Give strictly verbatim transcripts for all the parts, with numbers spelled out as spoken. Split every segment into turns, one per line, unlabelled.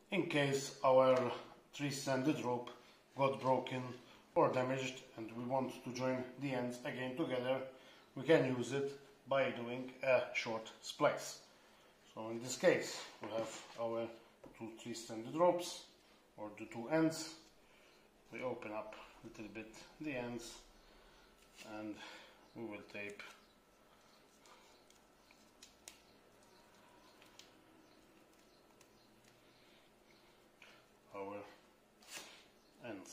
in case our three-stranded rope got broken or damaged and we want to join the ends again together, we can use it by doing a short splice. So in this case we have our two three-stranded ropes, or the two ends. We open up a little bit the ends and we will tape our ends.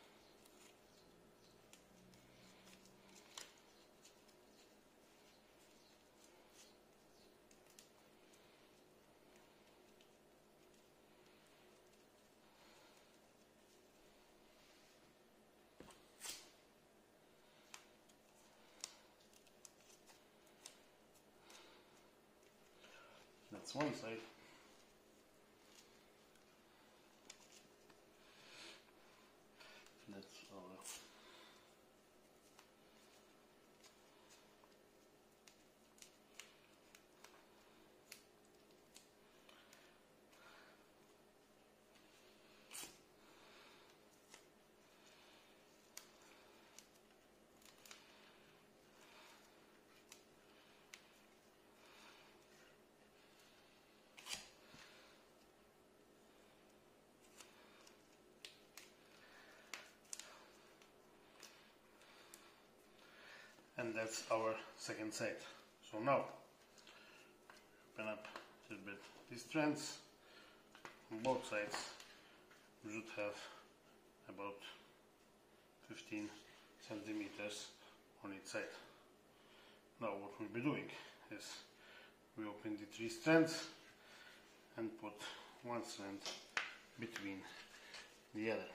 That's one side. That's our and that's our second side. So now open up a little bit these strands on both sides. We should have about fifteen centimeters on each side. Now what we'll be doing is we open the three strands and put one strand between the other.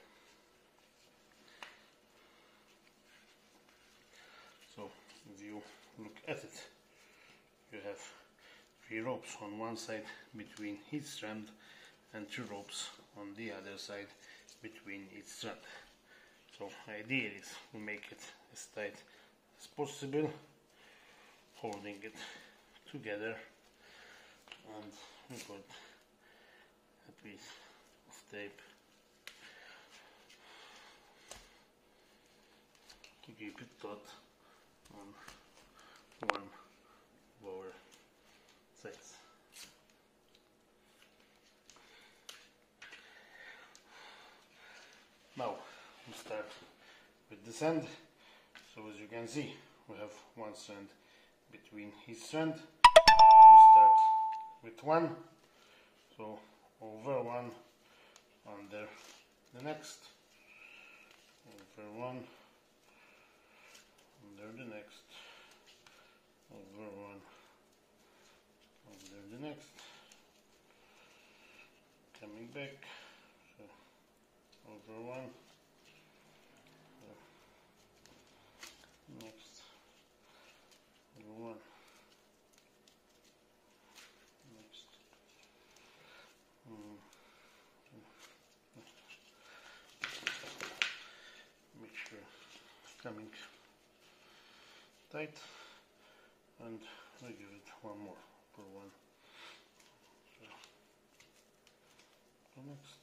So if you look at it, you have three ropes on one side between each strand and two ropes on the other side between each strand. So idea is to make it as tight as possible, holding it together, and we put a piece of tape to keep it taut on one of our sides. Now we start with this end. So as you can see, we have one strand between each strand. We start with one, so over one, under the next, over one, under the next, over one, under the next, coming back, so over one, next, over one, next, mm. Make sure it's coming tight, and I give it one more per one. So, the next,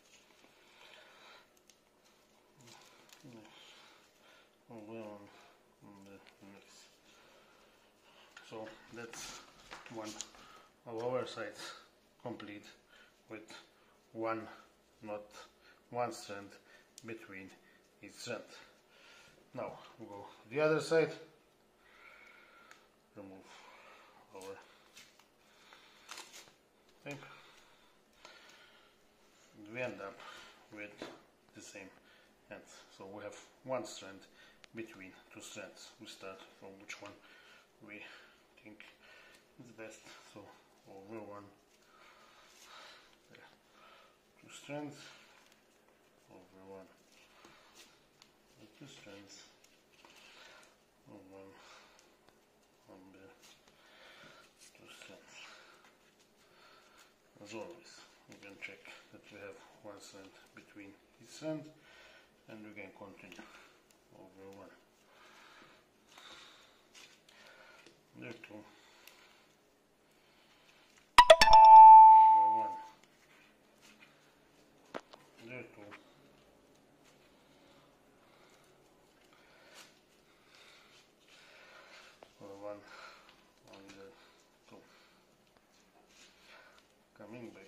next, over on, on the next. So that's one of our sides complete with one knot, one strand between each strand. Now we go to the other side. Remove our tape, and we end up with the same ends. So we have one strand between two strands. We start from which one we think is best. So over one, there, two strands, over one, two strands, over one, under two strands. As always, we can check that we have one strand between each strand, and we can continue over one. There two, over one, coming back.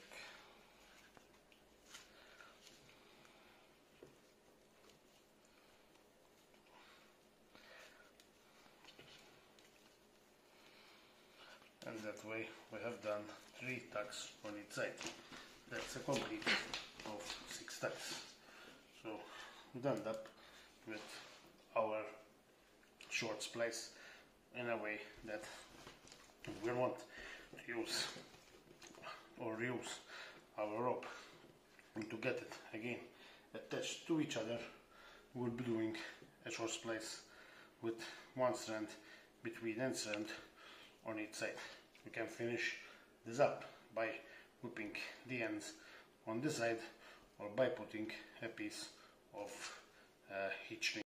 And that way we have done three tacks on each side. That's a complete of six tacks. So we end up with our short splice in a way that we want to use or reuse our rope, and to get it again attached to each other, we'll be doing a short splice with one strand between end strand on each side. We can finish this up by whipping the ends on this side or by putting a piece of uh, hitch ring